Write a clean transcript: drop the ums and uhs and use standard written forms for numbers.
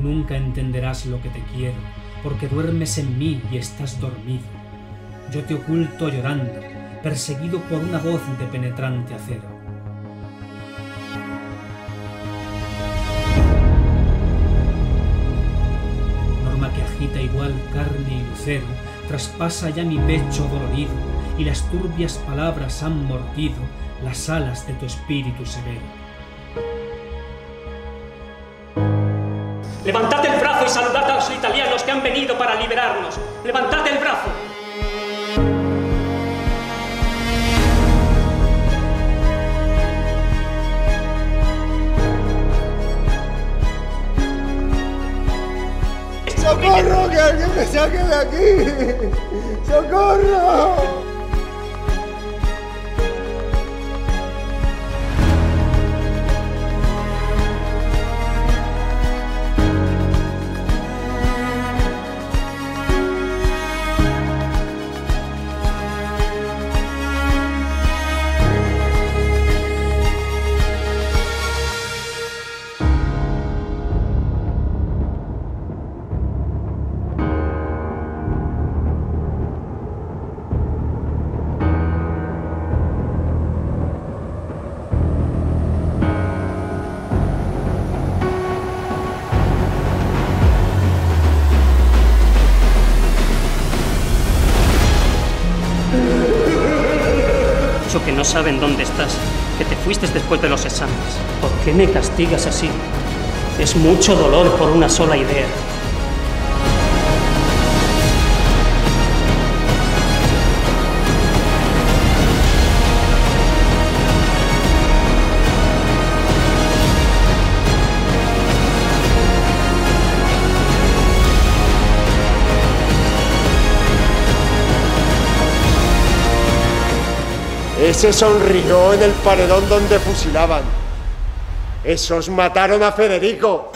Tú nunca entenderás lo que te quiero, porque duermes en mí y estás dormido. Yo te oculto llorando, perseguido por una voz de penetrante acero. Norma que agita igual carne y lucero, traspasa ya mi pecho dolorido, y las turbias palabras han mordido las alas de tu espíritu severo. Levantad el brazo y saludad a los italianos que han venido para liberarnos. Levantad el brazo. ¡Socorro! ¡Que alguien me saque de aquí! ¡Socorro! Eso que no saben dónde estás, que te fuiste después de los exámenes. ¿Por qué me castigas así? Es mucho dolor por una sola idea. Ese sonrió en el paredón donde fusilaban. Esos mataron a Federico.